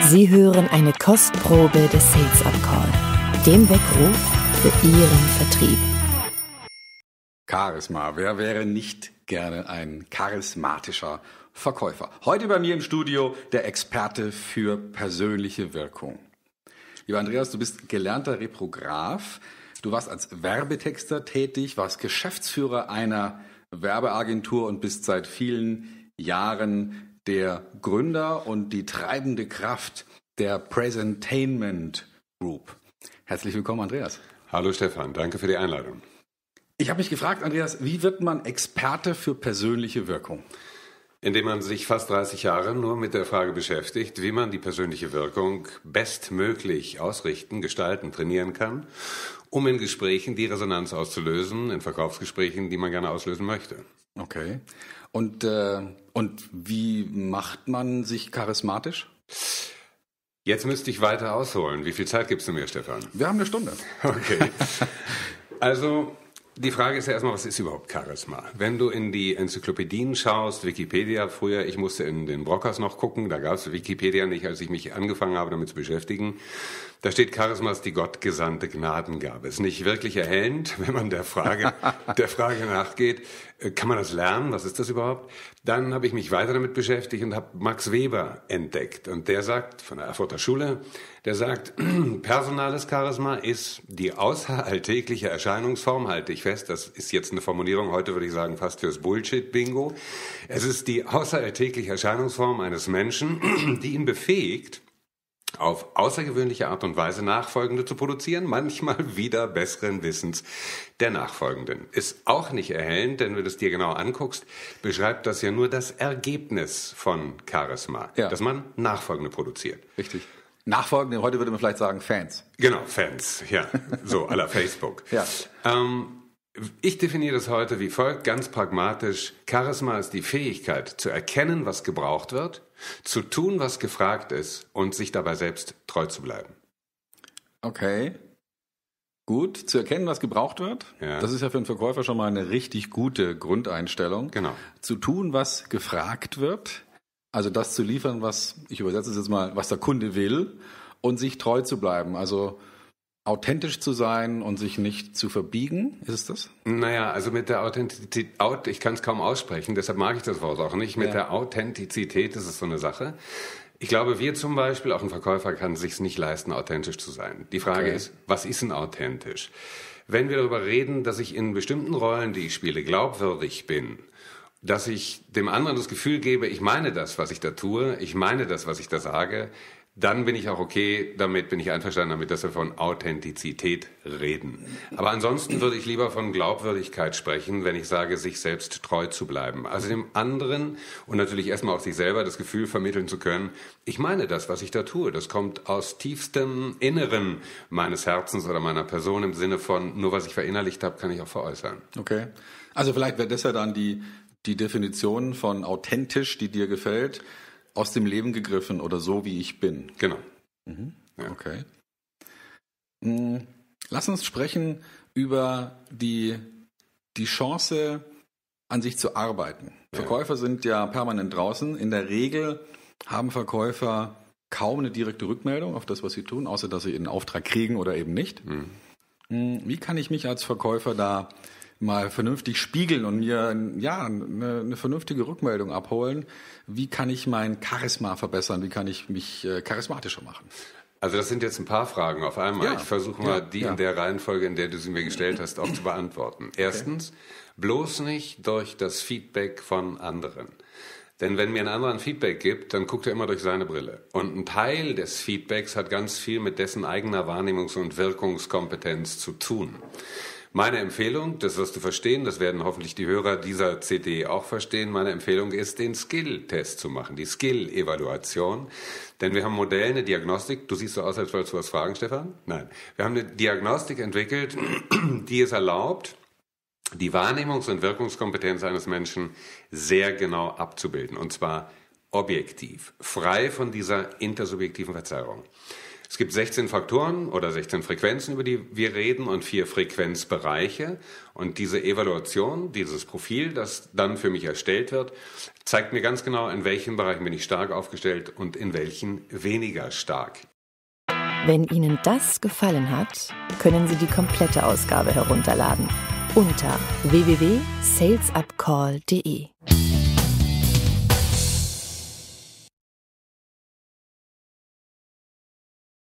Sie hören eine Kostprobe des Sales Up Call, dem Weckruf für Ihren Vertrieb. Charisma. Wer wäre nicht gerne ein charismatischer Verkäufer? Heute bei mir im Studio der Experte für persönliche Wirkung. Lieber Andreas, du bist gelernter Reprograph. Du warst als Werbetexter tätig, warst Geschäftsführer einer Werbeagentur und bist seit vielen Jahren der Gründer und die treibende Kraft der Presentainment Group. Herzlich willkommen, Andreas. Hallo Stefan, danke für die Einladung. Ich habe mich gefragt, Andreas, wie wird man Experte für persönliche Wirkung? Indem man sich fast 30 Jahre nur mit der Frage beschäftigt, wie man die persönliche Wirkung bestmöglich ausrichten, gestalten, trainieren kann, um in Gesprächen die Resonanz auszulösen, in Verkaufsgesprächen, die man gerne auslösen möchte. Okay. Und wie macht man sich charismatisch? Jetzt müsste ich weiter ausholen. Wie viel Zeit gibst du mir, Stefan? Wir haben eine Stunde. Okay. Also, die Frage ist ja erstmal, was ist überhaupt Charisma? Wenn du in die Enzyklopädien schaust, Wikipedia früher, ich musste in den Brockers noch gucken, da gab es Wikipedia nicht, als ich mich angefangen habe, damit zu beschäftigen. Da steht, Charisma ist die gottgesandte Gnadengabe. Ist nicht wirklich erhellend, wenn man der Frage nachgeht, kann man das lernen? Was ist das überhaupt? Dann habe ich mich weiter damit beschäftigt und habe Max Weber entdeckt. Und der sagt, von der Erfurter Schule, der sagt, personales Charisma ist die außeralltägliche Erscheinungsform, halte ich fest, das ist jetzt eine Formulierung, heute würde ich sagen fast fürs Bullshit-Bingo. Es ist die außeralltägliche Erscheinungsform eines Menschen, die ihn befähigt, auf außergewöhnliche Art und Weise Nachfolgende zu produzieren, manchmal wieder besseren Wissens der Nachfolgenden. Ist auch nicht erhellend, denn wenn du es dir genau anguckst, beschreibt das ja nur das Ergebnis von Charisma, dass man Nachfolgende produziert. Richtig. Nachfolgende, heute würde man vielleicht sagen Fans. Genau, Fans, ja, so à la Facebook. Ja. Ich definiere das heute wie folgt, ganz pragmatisch. Charisma ist die Fähigkeit zu erkennen, was gebraucht wird, zu tun, was gefragt ist und sich dabei selbst treu zu bleiben. Okay, gut. Zu erkennen, was gebraucht wird, Das ist ja für einen Verkäufer schon mal eine richtig gute Grundeinstellung. Genau. Zu tun, was gefragt wird, also das zu liefern, was, ich übersetze es jetzt mal, was der Kunde will und sich treu zu bleiben, also authentisch zu sein und sich nicht zu verbiegen, ist es das? Naja, also mit der Authentizität, ich kann es kaum aussprechen, deshalb mag ich das Wort auch nicht. Mit der Authentizität ist es so eine Sache. Ich glaube, wir zum Beispiel, auch ein Verkäufer kann es sich nicht leisten, authentisch zu sein. Die Frage ist, was ist denn authentisch? Wenn wir darüber reden, dass ich in bestimmten Rollen, die ich spiele, glaubwürdig bin, dass ich dem anderen das Gefühl gebe, ich meine das, was ich da tue, ich meine das, was ich da sage, dann bin ich auch okay damit, bin ich einverstanden damit, dass wir von Authentizität reden. Aber ansonsten würde ich lieber von Glaubwürdigkeit sprechen, wenn ich sage, sich selbst treu zu bleiben. Also dem anderen und natürlich erstmal auch sich selber das Gefühl vermitteln zu können, ich meine das, was ich da tue. Das kommt aus tiefstem Inneren meines Herzens oder meiner Person im Sinne von, nur was ich verinnerlicht habe, kann ich auch veräußern. Okay. Also vielleicht wäre das ja dann die Definition von authentisch, die dir gefällt, aus dem Leben gegriffen oder so, wie ich bin. Genau. Mhm. Ja. Okay. Lass uns sprechen über die Chance, an sich zu arbeiten. Ja. Verkäufer sind ja permanent draußen. In der Regel haben Verkäufer kaum eine direkte Rückmeldung auf das, was sie tun, außer dass sie einen Auftrag kriegen oder eben nicht. Wie kann ich mich als Verkäufer da mal vernünftig spiegeln und mir eine vernünftige Rückmeldung abholen? Wie kann ich mein Charisma verbessern? Wie kann ich mich charismatischer machen? Also das sind jetzt ein paar Fragen auf einmal. Ja. Ich versuche mal, die in der Reihenfolge, in der du sie mir gestellt hast, auch zu beantworten. Erstens, bloß nicht durch das Feedback von anderen. Denn wenn mir ein anderer ein Feedback gibt, dann guckt er immer durch seine Brille. Und ein Teil des Feedbacks hat ganz viel mit dessen eigener Wahrnehmungs- und Wirkungskompetenz zu tun. Meine Empfehlung, das wirst du verstehen, das werden hoffentlich die Hörer dieser CD auch verstehen, meine Empfehlung ist, den Skill-Test zu machen, die Skill-Evaluation. Denn wir haben Modell, eine Diagnostik, du siehst so aus, als wolltest du was fragen, Stefan? Nein. Wir haben eine Diagnostik entwickelt, die es erlaubt, die Wahrnehmungs- und Wirkungskompetenz eines Menschen sehr genau abzubilden. Und zwar objektiv, frei von dieser intersubjektiven Verzerrung. Es gibt 16 Faktoren oder 16 Frequenzen, über die wir reden und 4 Frequenzbereiche. Und diese Evaluation, dieses Profil, das dann für mich erstellt wird, zeigt mir ganz genau, in welchen Bereichen bin ich stark aufgestellt und in welchen weniger stark. Wenn Ihnen das gefallen hat, können Sie die komplette Ausgabe herunterladen unter www.salesupcall.de.